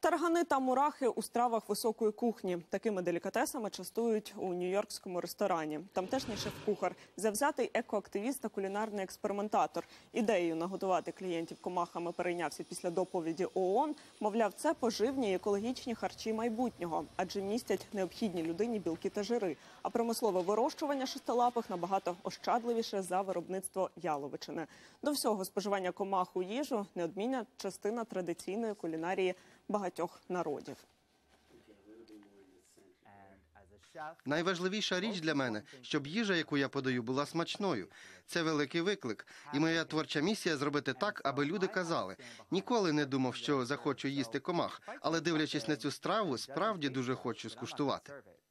Таргани та мурахи у стравах високої кухні. Такими делікатесами частують у нью-йоркському ресторані. Тамтешній шеф-кухар – завзятий екоактивіст та кулінарний експериментатор. Ідеєю нагодувати клієнтів комахами перейнявся після доповіді ООН. Мовляв, це поживні і екологічні харчі майбутнього, адже містять необхідні людині білки та жири. А промислове вирощування шестилапих набагато ощадливіше за виробництво яловичини. До всього, споживання комах у їжу – неодмінна частина традиційної кулінарії багатьох народів. Найважливіша річ для мене, щоб їжа, яку я подаю, була смачною. Це великий виклик. І моя творча місія – зробити так, аби люди казали. Ніколи не думав, що захочу їсти комах, але дивлячись на цю страву, справді дуже хочу скуштувати.